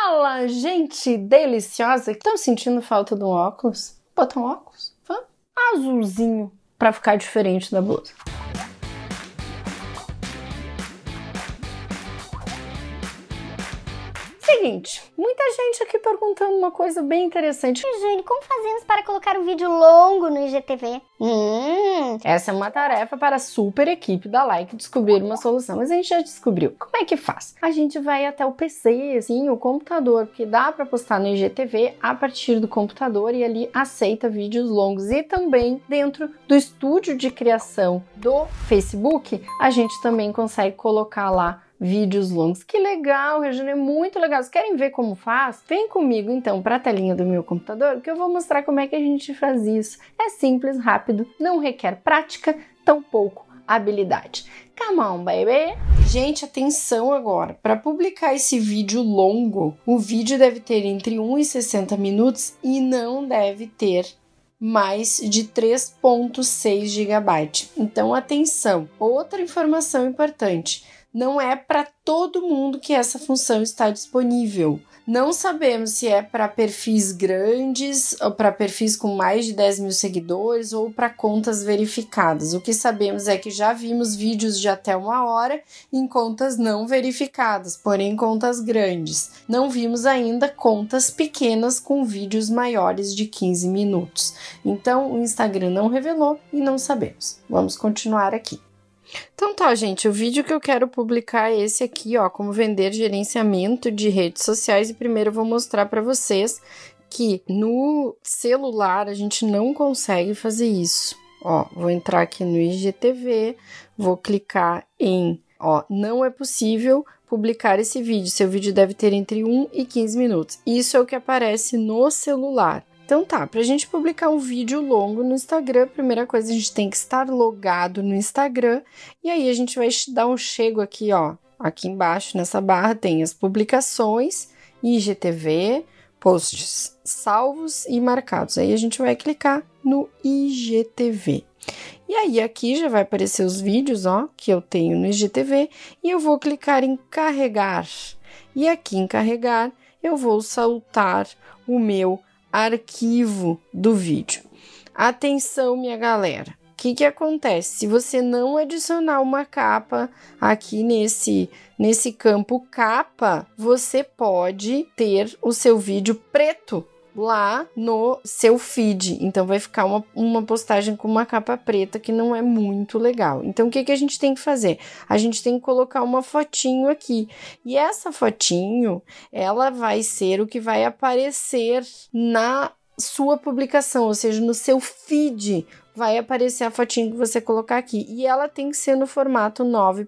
Fala, gente deliciosa! Estão sentindo falta de um óculos? Botar um óculos? Azulzinho para ficar diferente da blusa. Seguinte, muita gente aqui perguntando uma coisa bem interessante. Jane, como fazemos para colocar um vídeo longo no IGTV? Essa é uma tarefa para a super equipe da Like descobrir uma solução, mas a gente já descobriu. Como é que faz? A gente vai até o PC, assim, o computador, porque dá para postar no IGTV a partir do computador e ali aceita vídeos longos. E também dentro do estúdio de criação do Facebook, a gente também consegue colocar lá vídeos longos. Que legal, Regina, é muito legal. Vocês querem ver como faz? Vem comigo então para a telinha do meu computador que eu vou mostrar como é que a gente faz isso. É simples, rápido, não requer prática, tampouco habilidade. Come on, baby! Gente, atenção agora. Para publicar esse vídeo longo, o vídeo deve ter entre 1 e 60 minutos e não deve ter mais de 3.6 GB. Então, atenção. Outra informação importante. Não é para todo mundo que essa função está disponível. Não sabemos se é para perfis grandes, ou para perfis com mais de 10 mil seguidores, ou para contas verificadas. O que sabemos é que já vimos vídeos de até 1 hora em contas não verificadas, porém contas grandes. Não vimos ainda contas pequenas com vídeos maiores de 15 minutos. Então, o Instagram não revelou e não sabemos. Vamos continuar aqui. Então tá, gente, o vídeo que eu quero publicar é esse aqui, ó, como vender gerenciamento de redes sociais. E primeiro eu vou mostrar para vocês que no celular a gente não consegue fazer isso. Ó, vou entrar aqui no IGTV, vou clicar em, ó, não é possível publicar esse vídeo. Seu vídeo deve ter entre 1 e 15 minutos. Isso é o que aparece no celular. Então tá, pra gente publicar um vídeo longo no Instagram, a primeira coisa a gente tem que estar logado no Instagram e aí a gente vai dar um chego aqui, ó, aqui embaixo nessa barra tem as publicações, IGTV, posts salvos e marcados. Aí a gente vai clicar no IGTV. E aí aqui já vai aparecer os vídeos, ó, que eu tenho no IGTV e eu vou clicar em carregar. E aqui em carregar eu vou saltar o meu arquivo do vídeo. Atenção, minha galera. O que acontece? Se você não adicionar uma capa aqui nesse campo capa, você pode ter o seu vídeo preto lá no seu feed. Então vai ficar uma postagem com uma capa preta que não é muito legal. Então o que a gente tem que fazer? A gente tem que colocar uma fotinho aqui. E essa fotinho, ela vai ser o que vai aparecer na sua publicação, ou seja, no seu feed vai aparecer a fotinho que você colocar aqui. E ela tem que ser no formato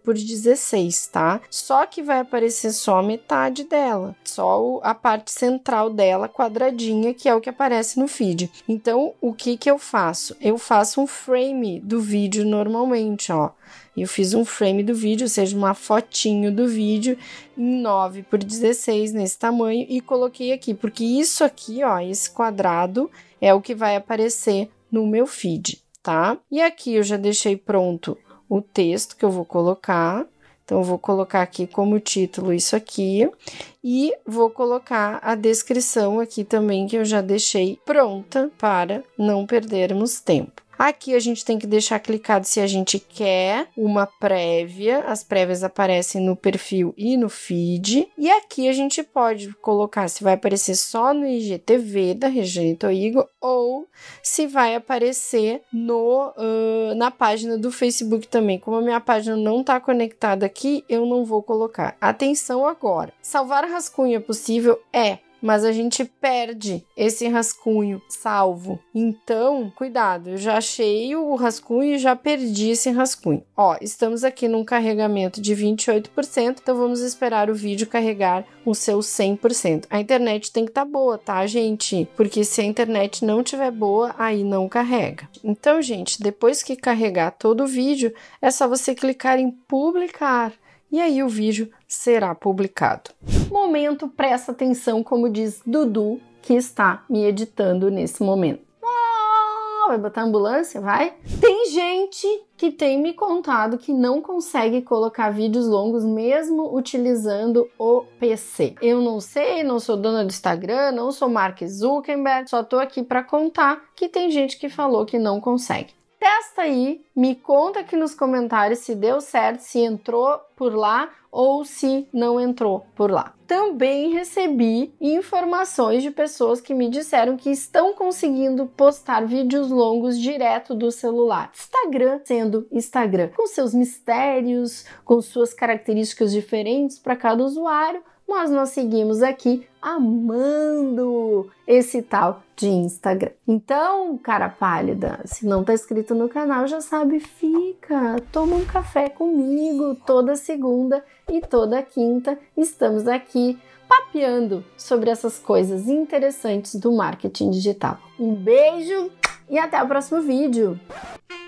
9x16, tá? Só que vai aparecer só a metade dela, só a parte central dela, quadradinha, que é o que aparece no feed. Então, o que eu faço? Eu faço um frame do vídeo normalmente, ó. Eu fiz um frame do vídeo, ou seja, uma fotinho do vídeo em 9x16 nesse tamanho e coloquei aqui, porque isso aqui, ó, esse quadrado é o que vai aparecer no meu feed, tá? E aqui eu já deixei pronto o texto que eu vou colocar. Então, eu vou colocar aqui como título isso aqui e vou colocar a descrição aqui também que eu já deixei pronta para não perdermos tempo. Aqui a gente tem que deixar clicado se a gente quer uma prévia. As prévias aparecem no perfil e no feed. E aqui a gente pode colocar se vai aparecer só no IGTV da Regina Toigo ou se vai aparecer na página do Facebook também. Como a minha página não está conectada aqui, eu não vou colocar. Atenção agora. Salvar rascunho é possível? É. Mas a gente perde esse rascunho salvo. Então, cuidado, eu já achei o rascunho e já perdi esse rascunho. Ó, estamos aqui num carregamento de 28%, então vamos esperar o vídeo carregar o seu 100%. A internet tem que estar boa, tá, gente? Porque se a internet não estiver boa, aí não carrega. Então, gente, depois que carregar todo o vídeo, é só você clicar em publicar. E aí o vídeo será publicado. Momento, presta atenção, como diz Dudu, que está me editando nesse momento. mal, vai botar ambulância, vai? Tem gente que tem me contado que não consegue colocar vídeos longos mesmo utilizando o PC. Eu não sei, não sou dona do Instagram, não sou Mark Zuckerberg, só tô aqui para contar que tem gente que falou que não consegue. Testa aí, me conta aqui nos comentários se deu certo, se entrou por lá ou se não entrou por lá. Também recebi informações de pessoas que me disseram que estão conseguindo postar vídeos longos direto do celular. Instagram sendo Instagram, com seus mistérios, com suas características diferentes para cada usuário, mas nós seguimos aqui amando esse tal de Instagram. Então, cara pálida, se não tá inscrito no canal, já sabe, fica, toma um café comigo toda segunda e toda quinta. Estamos aqui papeando sobre essas coisas interessantes do marketing digital. Um beijo e até o próximo vídeo!